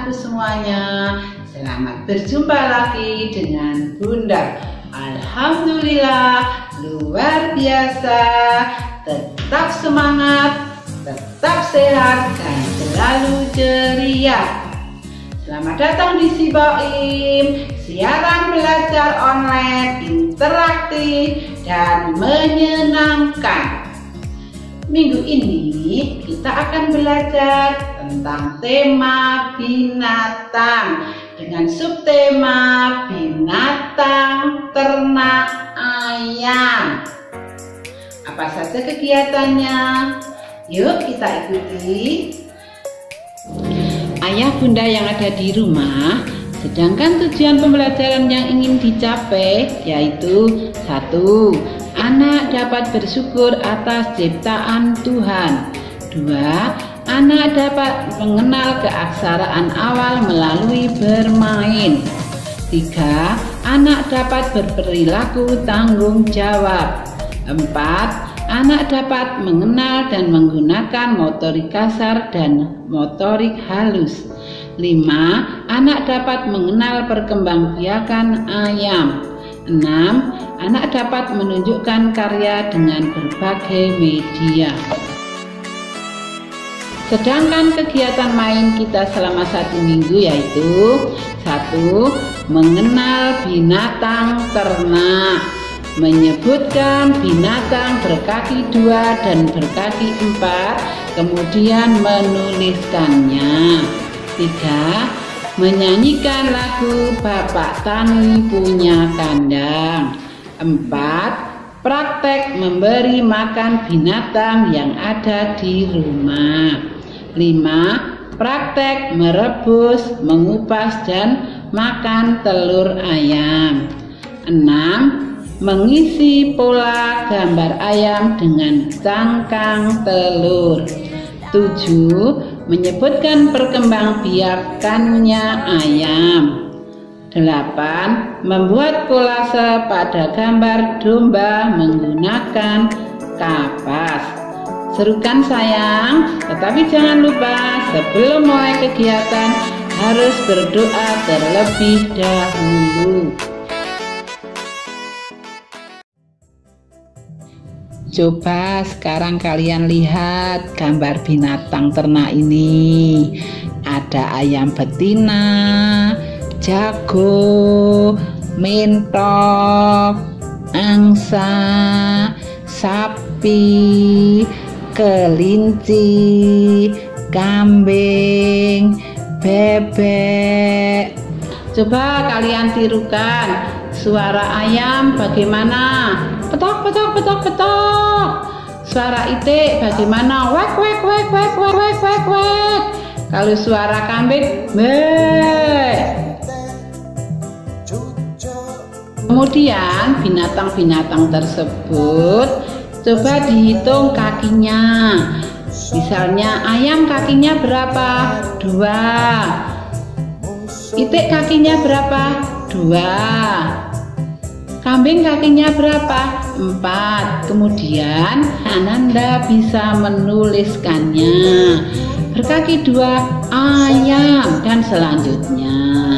anak-anakku semuanya, selamat berjumpa lagi dengan Bunda. Alhamdulillah, luar biasa. Tetap semangat, tetap sehat, dan selalu ceria. Selamat datang di Siboim, siaran belajar online interaktif dan menyenangkan. Minggu ini kita akan belajar tentang tema binatang dengan subtema binatang ternak ayam. Apa saja kegiatannya? Yuk kita ikuti. Ayah bunda yang ada di rumah, sedangkan tujuan pembelajaran yang ingin dicapai yaitu 1. Anak dapat bersyukur atas ciptaan Tuhan. 2. Anak dapat mengenal keaksaraan awal melalui bermain. 3. Anak dapat berperilaku tanggung jawab. 4. Anak dapat mengenal dan menggunakan motorik kasar dan motorik halus. 5. Anak dapat mengenal perkembangbiakan ayam. 6. Anak dapat menunjukkan karya dengan berbagai media. Sedangkan kegiatan main kita selama 1 minggu yaitu 1. Mengenal binatang ternak, menyebutkan binatang berkaki 2 dan berkaki 4, kemudian menuliskannya. 3. Menyanyikan lagu Bapak Tani Punya Kandang. 4. Praktek memberi makan binatang yang ada di rumah. 5. Praktek merebus, mengupas dan makan telur ayam. 6. Mengisi pola gambar ayam dengan cangkang telur. 7. Menyebutkan perkembangbiakannya ayam. 8. Membuat kolase pada gambar domba menggunakan kapas. Serukan sayang, tetapi jangan lupa sebelum mulai kegiatan harus berdoa terlebih dahulu. Coba sekarang kalian lihat gambar binatang ternak ini. Ada ayam betina, jago, mentok, angsa, sapi, kelinci, kambing, bebek. Coba kalian tirukan suara ayam bagaimana? Petok, petok, petok, petok. Suara itik bagaimana? Wek, wek, wek, wek, wek, wek, wek, wek. Kalau suara kambing, meh. Kemudian binatang-binatang tersebut coba dihitung kakinya. Misalnya ayam kakinya berapa? 2. Itik kakinya berapa? 2. Kambing kakinya berapa? 4. Kemudian Ananda bisa menuliskannya. Berkaki 2 ayam dan selanjutnya.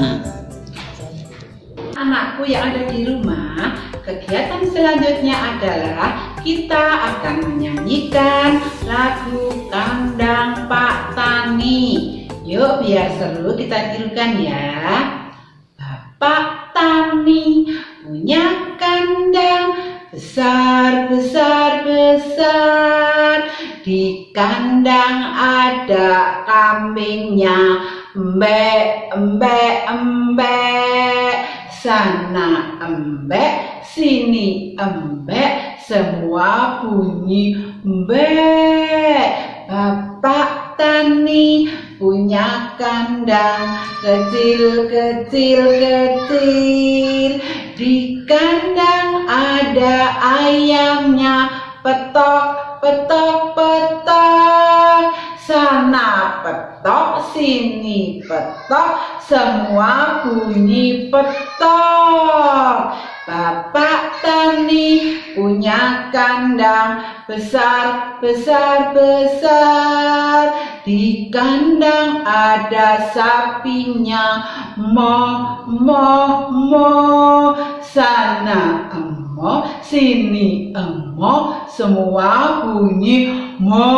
Anakku yang ada di rumah, kegiatan selanjutnya adalah kita akan menyanyikan lagu Kandang Pak Tani. Yuk biar seru kita tirukan ya. Bapak Tani punya kandang besar, besar, besar. Di kandang ada kambingnya, embek, embek, embek. Sana embek, sini embek, semua bunyi embek. Bapak Tani punya kandang kecil, kecil, kecil. Di kandang ada ayamnya, petok, petok, petok. Sana petok, sini petok, semua bunyi petok. Bapak Tani punya kandang besar, besar, besar. Di kandang ada sapinya, mo mo mo. Sana emo, sini emo, semua bunyi mo.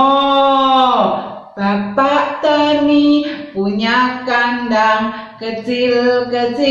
Bapak tani punya kandang kecil.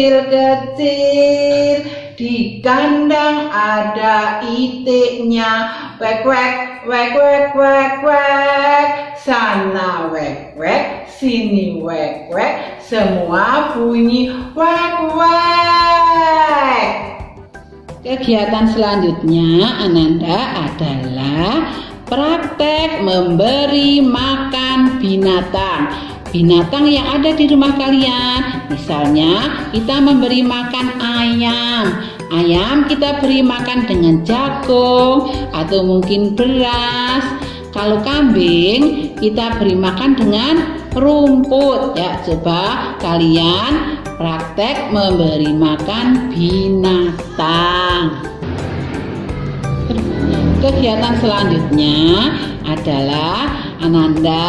Di kandang ada itiknya, wek wek wek wek wek wek. Sana wek wek, sini wek wek, semua bunyi wek wek. Kegiatan selanjutnya Ananda adalah praktek memberi makan binatang. Binatang yang ada di rumah kalian. Misalnya kita memberi makan ayam. Ayam kita beri makan dengan jagung atau mungkin beras. Kalau kambing kita beri makan dengan rumput. Ya, coba kalian praktek memberi makan binatang. Kegiatan selanjutnya adalah Ananda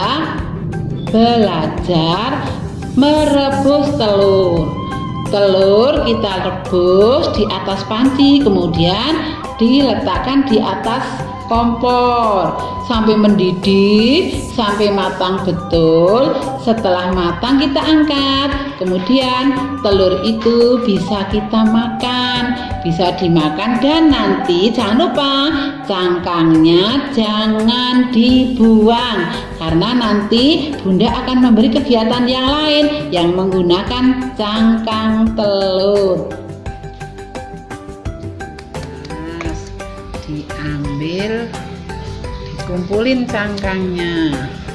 belajar merebus telur. Telur kita rebus di atas panci, kemudian diletakkan di atas kompor sampai mendidih, sampai matang betul. Setelah matang kita angkat, kemudian telur itu bisa kita makan, bisa dimakan. Dan nanti jangan lupa cangkangnya jangan dibuang, karena nanti Bunda akan memberi kegiatan yang lain yang menggunakan cangkang telur. Diambil, dikumpulin cangkangnya.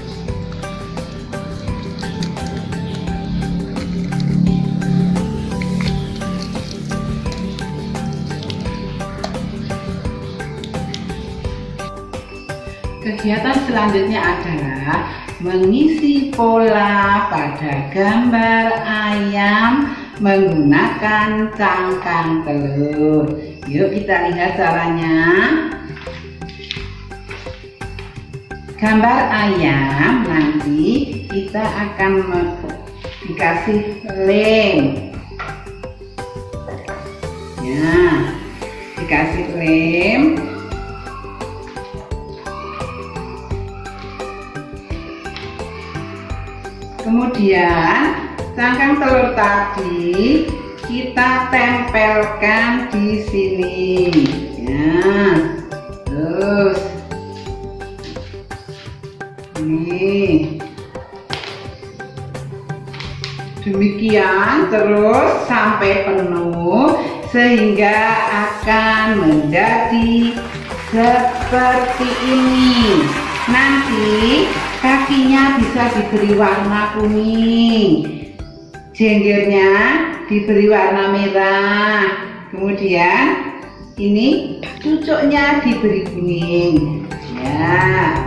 Kegiatan selanjutnya adalah mengisi pola pada gambar ayam menggunakan cangkang telur. Yuk kita lihat caranya. Gambar ayam nanti kita akan dikasih lem. Ya, dikasih lem. Kemudian cangkang telur tadi kita tempelkan di sini. Ya, terus ini demikian terus sampai penuh, sehingga akan menjadi seperti ini. Nanti kakinya bisa diberi warna kuning, jenggernya diberi warna merah, kemudian ini cucuknya diberi kuning. Ya.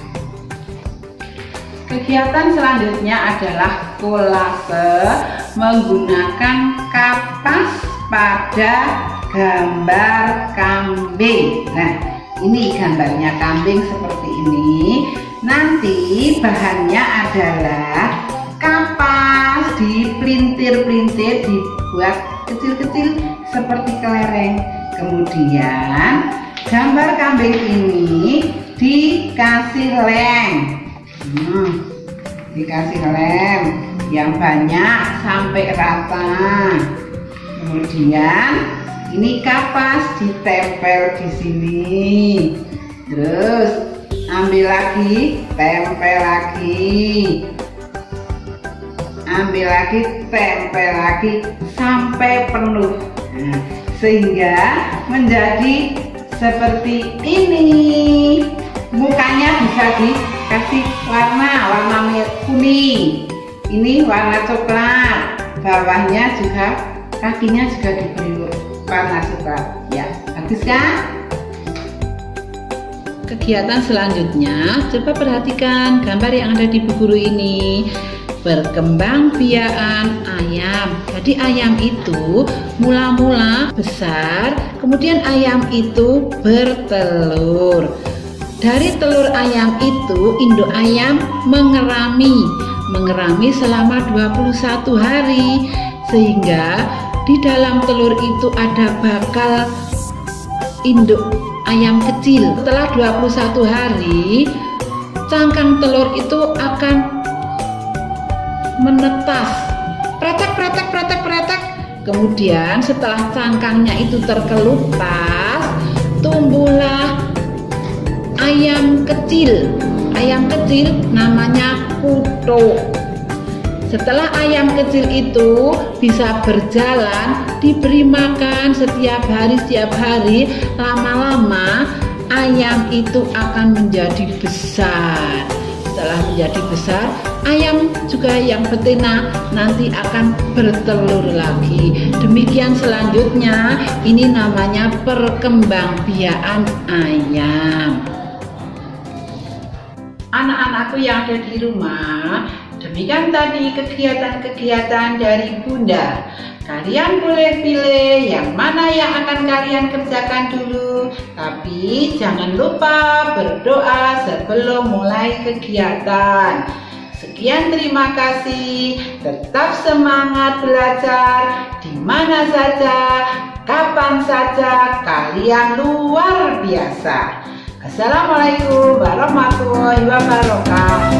Kegiatan selanjutnya adalah kolase menggunakan kapas pada gambar kambing. Nah, ini gambarnya kambing seperti ini. Nanti bahannya adalah kapas, dipelintir-pelintir, dibuat kecil-kecil seperti kelereng. Kemudian gambar kambing ini dikasih lem. Dikasih lem yang banyak sampai rata. Kemudian ini kapas ditempel di sini. Terus ambil lagi, tempel lagi. Ambil lagi, tempel lagi sampai penuh. Nah, sehingga menjadi seperti ini. Mukanya bisa dikasih warna kuning. Ini warna coklat. Bawahnya juga, kakinya juga diberi warna coklat. Ya, bagus kan? Kegiatan selanjutnya, coba perhatikan gambar yang ada di buku guru ini. Perkembangbiakan ayam. Jadi ayam itu mula-mula besar, kemudian ayam itu bertelur. Dari telur ayam itu, induk ayam mengerami selama 21 hari, sehingga di dalam telur itu ada bakal induk ayam kecil. Setelah 21 hari, cangkang telur itu akan menetas, pretek. Kemudian setelah cangkangnya itu terkelupas, tumbuhlah ayam kecil namanya kuto. Setelah ayam kecil itu bisa berjalan, diberi makan setiap hari, lama-lama ayam itu akan menjadi besar. Setelah menjadi besar, ayam juga yang betina nanti akan bertelur lagi. Demikian selanjutnya, ini namanya perkembangbiakan ayam. Anak-anakku yang ada di rumah, demikian tadi kegiatan-kegiatan dari Bunda. Kalian boleh pilih yang mana yang akan kalian kerjakan dulu, tapi jangan lupa berdoa sebelum mulai kegiatan. Sekian, terima kasih. Tetap semangat belajar di mana saja, kapan saja. Kalian luar biasa. Assalamualaikum warahmatullahi wabarakatuh.